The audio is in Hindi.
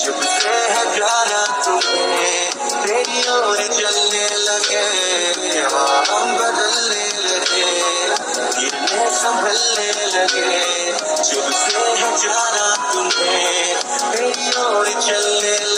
जब से है जाना तुम्हें तेरी ओर चलने लगे, हम बदलने लगे, गिरने संभलने लगे। जब से है जाना तुम्हें तेरी ओर चलने